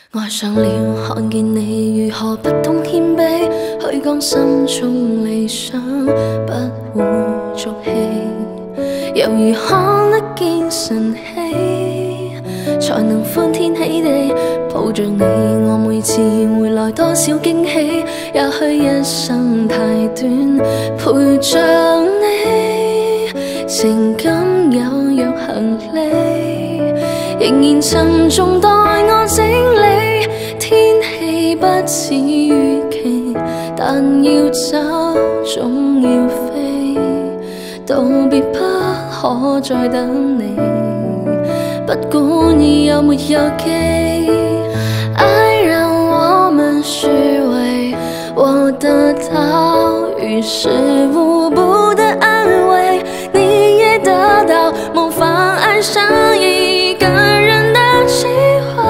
愛上了，看見你如何不懂謙卑，虛講心中理想不會續氣，猶如看得見晨曦，才能歡天喜地抱着你。我每次回來多少驚喜，也許一生太短，陪着你，情感有若行李，仍然沉重待我整理。天氣不似預期，但要走總要飛，道別不可再等你，不管你有沒有記，愛讓我們虛偽，我得到於事無補的安慰，你也得到無法愛上一個人的機會，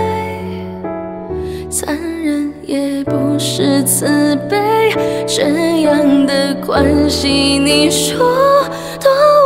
殘忍也不是慈悲，這樣的關係你說多